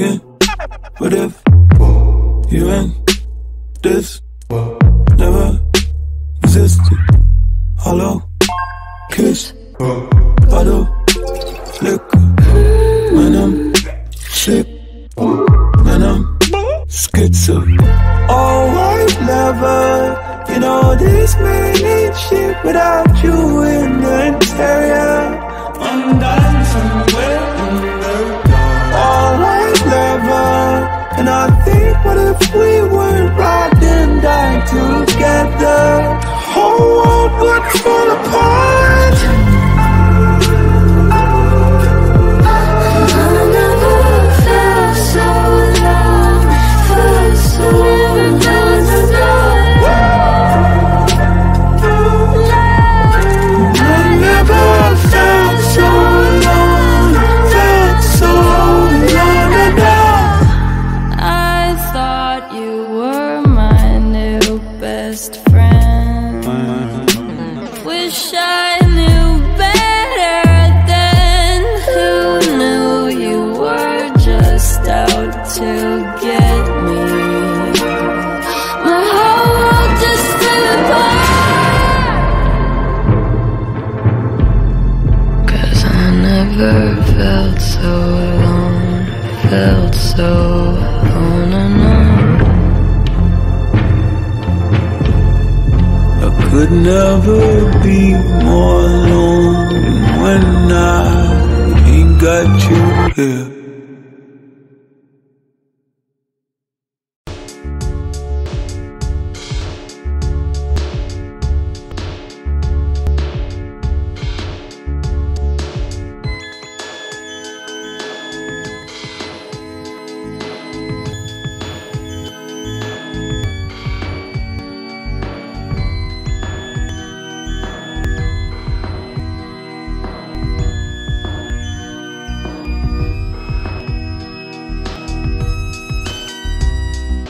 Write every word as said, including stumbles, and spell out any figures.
thinking, what if you and this never existed? Hollow kiss, bottle liquor. When I'm sick, when I'm schizo. Oh, white lover, you know this man ain't shit without you in the interior. I'm dying somewhere in the dark. Oh, white lover, and I think, what if we were robbed and died together? The whole world would fall apart. Wish I knew better then. Who knew you were just out to get me? My whole world just fell apart. 'Cause I never felt so alone, felt so alone and alone. Could never be more alone when I ain't got you here.